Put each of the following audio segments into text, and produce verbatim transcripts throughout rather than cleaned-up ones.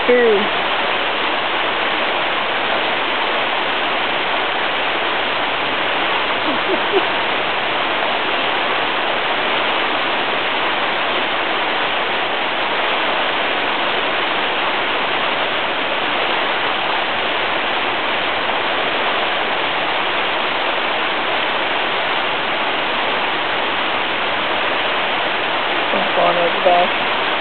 true. Falling over the back.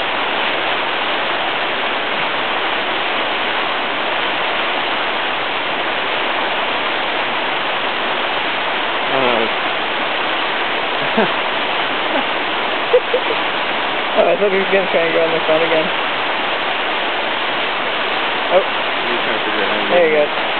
Oh, I thought he was going to try and go on the front again. Oh. There you go.